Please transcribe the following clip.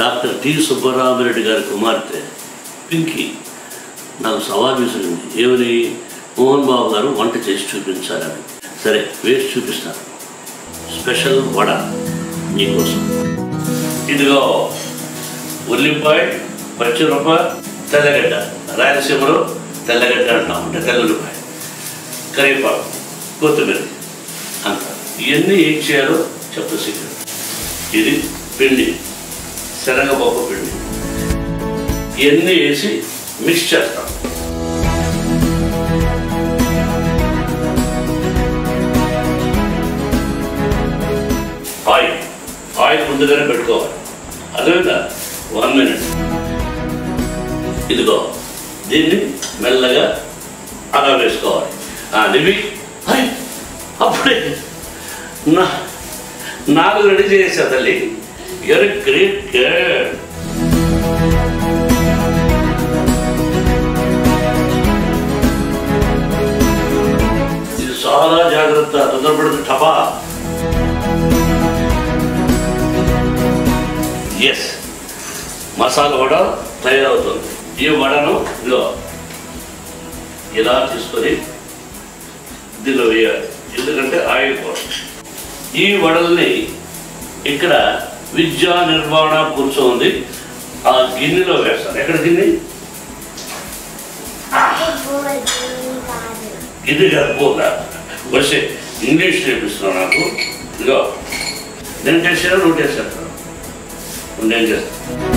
Doctor T Subbarami Reddy గారి కుమార్తె పింకీ నాకు సవాల్ విసిరింది. ఏమని? మోహన్ బాబు గారు వంట చేసి చూపించాలని. సరే వేసి చూపిస్తాను. స్పెషల్ వడ నీకోసం. ఇదిగో ఉల్లిపాయ, పచ్చిమిరప, తెల్లగడ్డ. రాయలసీమలో తెల్లగడ్డ అంటాం, అంటే తెల్లుల్లిపాయ, కరివేపాకు, కొత్తిమీర అంత. ఇవన్నీ ఏం చేయాలో చెప్తా సీక్రెట్. ఇది పిండి, శనగపప్పు పిండి. ఇవన్నీ వేసి మిక్స్ చేస్తాం. ఆయిల్ ముందుగానే పెట్టుకోవాలి. అదేవిధంగా 1 minute. ఇదిగో దీన్ని మెల్లగా అలా వేసుకోవాలి. నివి అప్పుడే నాకు రెడీ చేసా తల్లి. You're great girl. ఇది చాలా జాగ్రత్త, తొందరపడితే టపా. ఎస్, మసాలా వడ తయారవుతుంది. ఈ వడను ఇదిగో ఇలా తీసుకొని దీనిలో వేయాలి, ఎందుకంటే ఆయిల్ కోసం. ఈ వడల్ని ఇక్కడ విద్యా నిర్వహణ కూర్చోంది, ఆ గిన్నెలో వేస్తాను. ఎక్కడ గిన్నె? గిన్నె కాకపోదా? వచ్చే ఇంగ్లీష్ నేర్పిస్తున్నావు నాకు. ఇదిగో నేను చేసాను, నువ్వు చేస్తాను. నేను చేస్తాను.